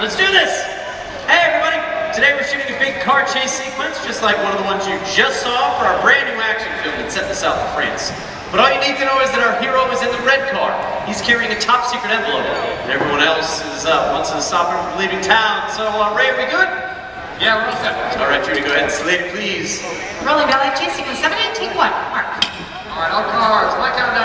let's do this! Hey everybody! Today we're shooting a big car chase sequence, just like one of the ones you just saw for our brand new action film that's set in the south of France. But all you need to know is that our hero is in the red car. He's carrying a top secret envelope. And everyone else is wants to stop him from leaving town. So Ray, are we good? Yeah, we're all set. All right, Judy, go ahead and slate it, please. Rolling Valley chase sequence 718-1. Mark. All right, all cars, light countdown.